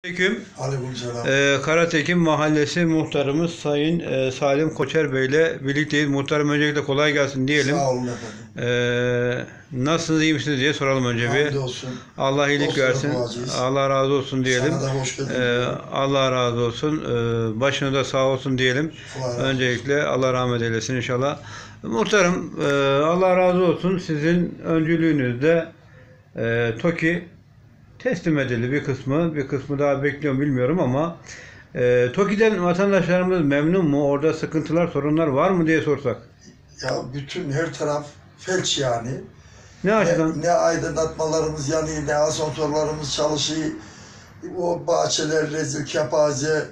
Aleyküm. Aleykümselam. Karatekin Mahallesi muhtarımız Sayın Salim Koçer Bey ile birlikteyiz. Muhtarım öncelikle kolay gelsin diyelim. Sağ olun efendim. Nasılsınız, iyi misiniz diye soralım önce bir. Hamdolsun. Allah iyilik versin. Allah razı olsun diyelim. Sana da hoş geldin. Allah razı olsun. Başını da sağ olsun diyelim. Öncelikle Allah rahmet eylesin inşallah. Muhtarım Allah razı olsun. Sizin öncülüğünüzde TOKİ teslim edildi bir kısmı daha bekliyorum bilmiyorum ama TOKİ'den vatandaşlarımız memnun mu? Orada sıkıntılar, sorunlar var mı diye sorsak. Ya bütün her taraf felç yani. Ne açıdan? Ne aydınlatmalarımız yanıyor, ne asansörlerimiz çalışıyor. O bahçeler rezil, kepaze,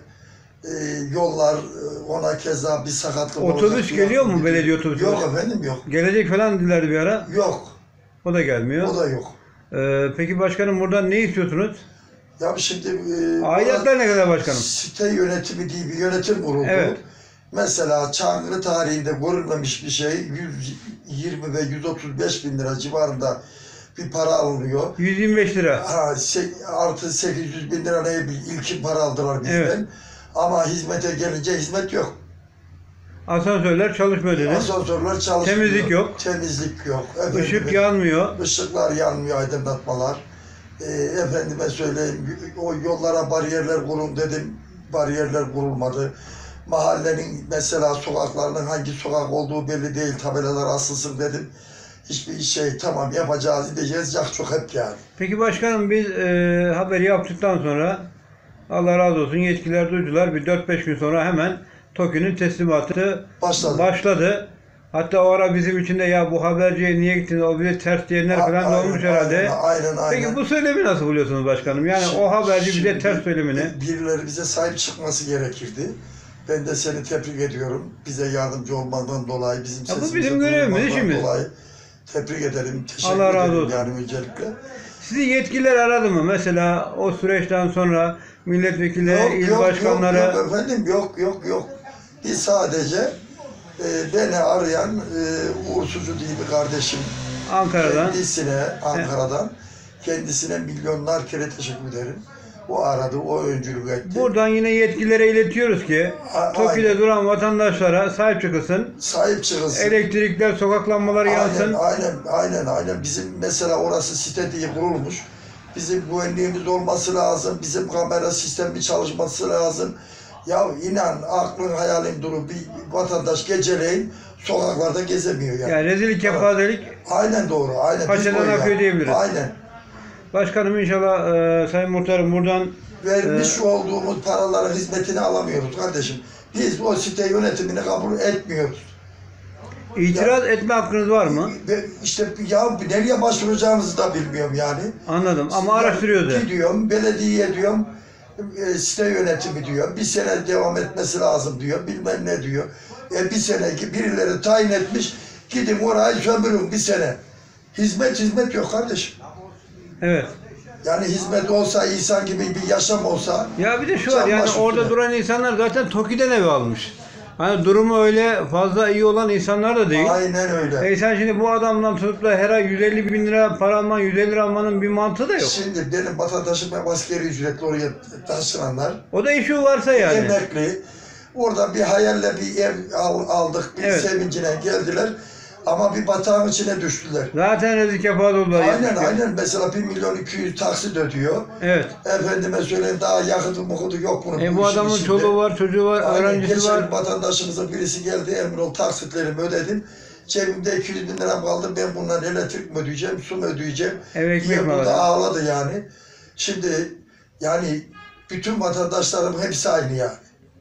yollar ona keza bir sakatlık olacak. Otobüs geliyor mu, belediye otobüsü? Yok efendim, yok. Gelecek falan dediler bir ara. Yok. O da gelmiyor. O da yok. Peki başkanım buradan ne istiyorsunuz? Ya şimdi Aidatlar ne kadar başkanım? site yönetimi diye bir yönetim kuruldu. Evet. Mesela Çankırı tarihinde görülmemiş bir şey 120 ve 135 bin lira civarında bir para alınıyor. 125 lira. Artı 800 bin lira ilkin para aldılar bizden. Evet. Ama hizmete gelince hizmet yok. Asansörler çalışmıyor dedi. Asansörler çalışmıyor. Temizlik yok. Temizlik yok. Işık yanmıyor. Işıklar yanmıyor, aydınlatmalar. Efendime söyleyeyim, o yollara bariyerler kurun dedim, bariyerler kurulmadı. Mahallenin mesela sokaklarının hangi sokak olduğu belli değil, tabelalar asılsın dedim. Hiçbir şey tamam yapacağız, edeceğiz, çok hep yani. Peki başkanım biz haberi yaptıktan sonra Allah razı olsun yetkililer duydular. Bir 4-5 gün sonra hemen TOKİ'nin teslimatı başladı. Hatta o ara bizim için de ya bu haberciye niye gittiniz, o bize ters diyenler falan da olmuş herhalde. Aynen. Peki bu söylemi nasıl buluyorsunuz başkanım? Yani o haberci bize ters söylemini. Birileri bize sahip çıkması gerekirdi. Ben de seni tebrik ediyorum. Bize yardımcı olmandan dolayı, bizim sesimizi bizim görevimiz, işimiz. dolayı tebrik ederim. Teşekkür Allah razı ederim olsun. yani öncelikle. Sizi yetkililer aradı mı? Mesela o süreçten sonra milletvekili, il başkanları... Yok efendim, yok. Biz sadece beni arayan Uğursucu diye bir kardeşim Ankara'dan. Kendisine milyonlar kere teşekkür ederim. O aradı, o öncülük etti. Buradan yine yetkililere iletiyoruz ki TOKİ'de duran vatandaşlara sahip çıkılsın. Sahip çıkılsın. Elektrikler, sokak lambaları yansın. Aynen. Bizim mesela orası site diye kurulmuş. Bizim güvenliğimiz olması lazım. Bizim kamera sistemi çalışması lazım. Ya inan aklın hayalin duru bir vatandaş geceleyin sokaklarda gezemiyor yani. Yani rezillik, kepazelik. Aynen doğru. Aynen. Paçadan akıyor diyebiliriz. Aynen. Başkanım inşallah Sayın Muhtarım buradan vermiş olduğumuz paraların hizmetini alamıyoruz kardeşim. Biz o site yönetimini kabul etmiyoruz. İtiraz etme hakkınız var mı? İşte ya nereye başvuracağımızı da bilmiyorum yani. Anladım ama araştırıyordu. Gidiyorum, belediye diyorum, site yönetimi diyor, bir sene devam etmesi lazım diyor, bilmem ne diyor. Bir sene birileri tayin etmiş, gidin orayı sömürün bir sene. Hizmet yok kardeşim. Evet. Yani hizmet olsa, insan gibi bir yaşam olsa... Ya bir de şu var, yani orada duran insanlar zaten TOKİ'den ev almış. Hani durumu öyle fazla iyi olan insanlar da değil. Aynen öyle. Sen şimdi bu adamdan tutup da her ay 150 bin lira para alman, 150 lira almanın bir mantığı da yok. Şimdi benim vatandaşım askeri ücretli oraya taşınanlar. O da işi varsa yani. Emekli. Orada bir hayalle bir ev aldık, bir sevincine geldiler. Ama bir batağın içine düştüler. Zaten rezil kepaze oldular. Aynen. Mesela 1.200.000 taksit ödüyor. Evet. Efendime söyleyeyim daha yakıtı mukutu yok bunun. Bu adamın çoluğu var, çocuğu var, öğrencisi var. Geçen vatandaşımızın birisi geldi, Emirol taksitlerimi ödedim. Cebimde 200 bin liram kaldı, ben bundan elektrik mi ödeyeceğim, su mu ödeyeceğim diye burada ağladı yani. Şimdi yani bütün vatandaşlarım hepsi aynı yani.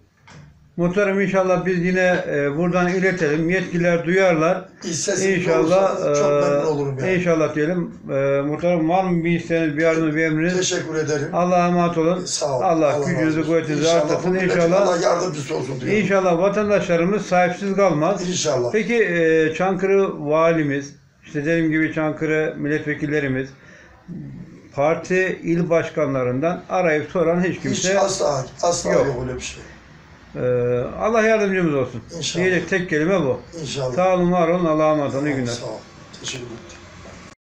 Muhtarım inşallah biz yine buradan iletelim. Yetkililer duyarlar. İnşallah çok memnun olurum yani. İnşallah diyelim. Muhtarım var mı bir isteğiniz, bir yardımınız, bir emriniz? Teşekkür ederim. Allah'a emanet olun. Sağ olun. Allah gücünüzü, kuvvetinizi artırsın. İnşallah. Allah yardımcısı olsun diyorum. İnşallah vatandaşlarımız sahipsiz kalmaz. İnşallah. Peki Çankırı valimiz, işte dediğim gibi Çankırı milletvekillerimiz, parti il başkanlarından arayıp soran hiç kimse asla yok öyle bir şey. Allah yardımcımız olsun. İnşallah. Diyecek tek kelime bu. İnşallah. Sağ olun, var olun. Allah'a emanet olun. İyi günler. Sağ ol. Teşekkür ederim.